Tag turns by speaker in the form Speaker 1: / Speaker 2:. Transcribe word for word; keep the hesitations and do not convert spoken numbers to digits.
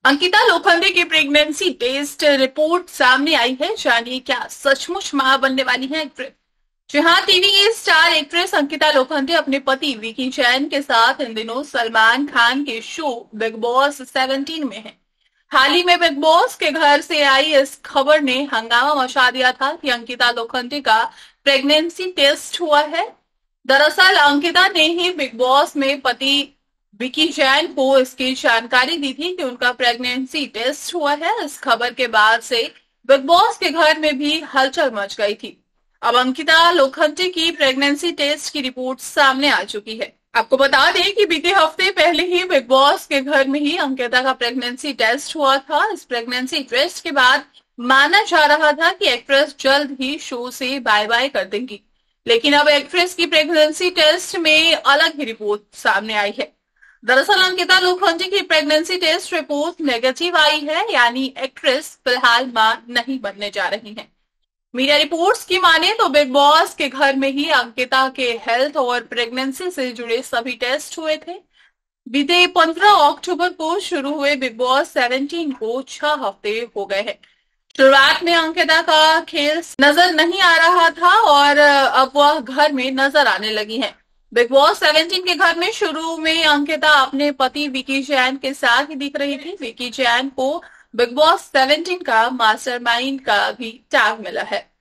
Speaker 1: अंकिता लोखंडे की pregnancy test report सामने आई है। जानिए क्या सचमुच मां बनने वाली है एक्ट्रेस। जी हाँ, TV star actress Ankita Lokhande अपने पति विकी जैन के साथ इन दिनों सलमान खान के शो बिग बॉस सेवनटीन में है। हाल ही में बिग बॉस के घर से आई इस खबर ने हंगामा मचा दिया था कि अंकिता लोखंडे का प्रेगनेंसी टेस्ट हुआ है। दरअसल अंकिता ने ही बिग बॉस में पति विकी जैन को इसकी जानकारी दी थी कि उनका प्रेगनेंसी टेस्ट हुआ है। इस खबर के बाद से बिग बॉस के घर में भी हलचल मच गई थी। अब अंकिता लोखंडे की प्रेगनेंसी टेस्ट की रिपोर्ट सामने आ चुकी है। आपको बता दें कि बीते हफ्ते पहले ही बिग बॉस के घर में ही अंकिता का प्रेगनेंसी टेस्ट हुआ था। इस प्रेगनेंसी टेस्ट के बाद माना जा रहा था कि एक्ट्रेस जल्द ही शो से बाय बाय कर देंगी, लेकिन अब एक्ट्रेस की प्रेगनेंसी टेस्ट में अलग ही रिपोर्ट सामने आई है। दरअसल अंकिता लोखंडे की प्रेगनेंसी टेस्ट रिपोर्ट नेगेटिव आई है, यानी एक्ट्रेस फिलहाल मां नहीं बनने जा रही हैं। मीडिया रिपोर्ट्स की माने तो बिग बॉस के घर में ही अंकिता के हेल्थ और प्रेगनेंसी से जुड़े सभी टेस्ट हुए थे। बीते पंद्रह अक्टूबर को शुरू हुए बिग बॉस सेवनटीन को छह हफ्ते हो गए हैं। शुरुआत में अंकिता का खेल नजर नहीं आ रहा था और अब वह घर में नजर आने लगी हैं। बिग बॉस सेवनटीन के घर में शुरू में अंकिता अपने पति विकी जैन के साथ ही दिख रही थी। विकी जैन को बिग बॉस सेवनटीन का मास्टरमाइंड का भी टैग मिला है।